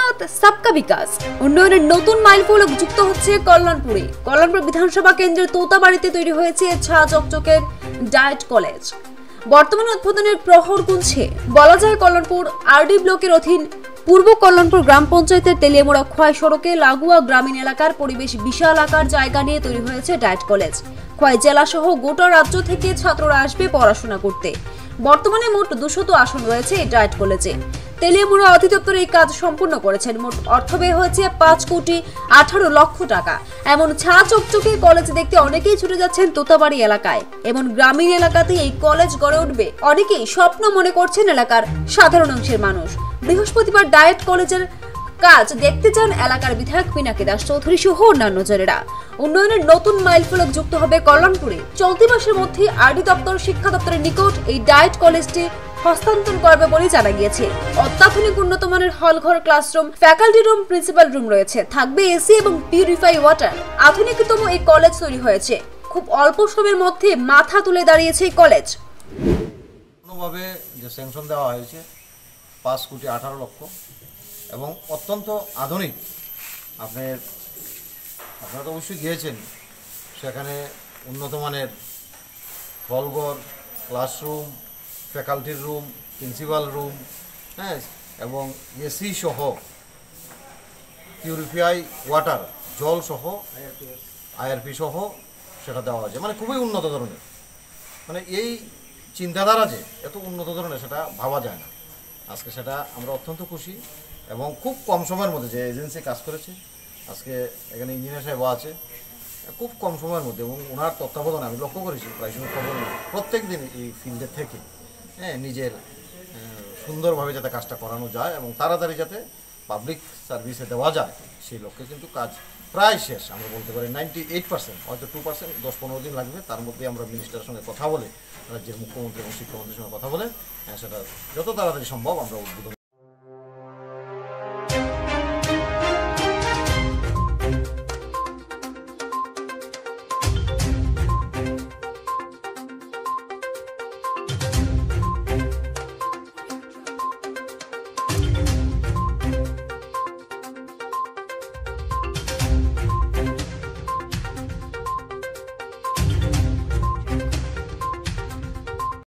সাথ सबका विकास উন্নয়নের নতুন মাইলফলক যুক্ত হচ্ছে কল্যাণপুরে। কল্যাণপুর বিধানসভা কেন্দ্রের তোতাবাড়িতে তৈরি হয়েছে চকচকের ডায়েট কলেজ। বর্তমানে উদ্বোধনের প্রহর গুনছে। বলা যায় কল্যাণপুর আরডি ব্লকের অধীন পূর্ব কল্যাণপুর গ্রাম পঞ্চায়েতের তেলিয়ামুড়া খোয়াই সড়কে লাগোয়া গ্রামীণ এলাকার পরিবেশ বিশাল আকার জায়গা নিয়ে তৈরি হয়েছে ডায়েট কলেজ। খোয়াই জেলা সহ গোটা রাজ্য থেকে ছাত্ররা আসবে পড়াশোনা করতে। বর্তমানে মোট 200 আসন রয়েছে এই ডায়েট কলেজে। তেলিয়ামুড়া অধিদপ্তর এই কাজ সম্পূর্ণ করেছেন। মোট অর্থ ব্যয় হয়েছে 5,18,00,000 টাকা। এমন চকচকে কলেজ দেখতে অনেকেই ছুটে যাচ্ছেন তোতাবাড়ি এলাকায়। এমন গ্রামীণ এলাকাতে এই কলেজ গড়ে উঠবে অনেকেই স্বপ্ন মনে করছেন এলাকার সাধারণ অংশের মানুষ। বৃহস্পতিবার ডায়েট কলেজের কাজ দেখতে চান এলাকার বিধায়ক পিনাকি দাস চৌধুরী সহ অন্যান্য জনেরা। উন্নয়নের নতুন মাইলফলক যুক্ত হবে কল্যাণপুরে। চলতি মাসের মধ্যে আরডি দপ্তর শিক্ষা দপ্তরের নিকট এই ডায়েট কলেজটি হস্তান্তর করবে বলে জানা গিয়েছে। অত্যাধুনিক উন্নত মানের হল ঘর, classroom, faculty room, principal room রয়েছে। থাকবে এসি এবং পিউরিফাই ওয়াটার। আধুনিকতম এই কলেজ তৈরি হয়েছে। খুব অল্প সময়ের মধ্যে মাথা তুলে দাঁড়িয়েছে এই কলেজ। ভাবে যে স্যাংশন দেওয়া হয়েছে 5,18,00,000 এবং অত্যন্ত আধুনিক। আপনারা তো অবশ্যই গিয়েছেন, সেখানে উন্নত মানের হলঘর, ক্লাসরুম, ফ্যাকাল্টির রুম, প্রিন্সিপাল রুম, হ্যাঁ, এবং এসি সহ পিউরিফাই ওয়াটার, জল সহ আইআরপি সহ সেটা দেওয়া হয়েছে। মানে খুবই উন্নত ধরনের, মানে এই চিন্তাধারা যে এত উন্নত ধরনের সেটা ভাবা যায় না। আজকে সেটা আমরা অত্যন্ত খুশি এবং খুব কম সময়ের মধ্যে যে এজেন্সি কাজ করেছে, আজকে এখানে ইঞ্জিনিয়ার সাহেব আছে, খুব কম সময়ের মধ্যে এবং ওনার তত্ত্বাবধানে আমি লক্ষ্য করেছি প্রায় সময় খবর প্রত্যেক দিন এই ফিল্ডে থেকে নিজের সুন্দরভাবে যাতে কাজটা করানো যায় এবং তাড়াতাড়ি যাতে পাবলিক সার্ভিসে দেওয়া যায় সেই লক্ষ্যে কিন্তু কাজ প্রায় শেষ। আমরা বলতে পারি 98%, হয়তো 2%, 10-15 দিন লাগবে। তার মধ্যে আমরা মিনিস্টারের সঙ্গে কথা বলে, রাজ্যের মুখ্যমন্ত্রী এবং শিক্ষামন্ত্রীর সঙ্গে কথা বলে সেটা যত তাড়াতাড়ি সম্ভব আমরা উদ্বোধন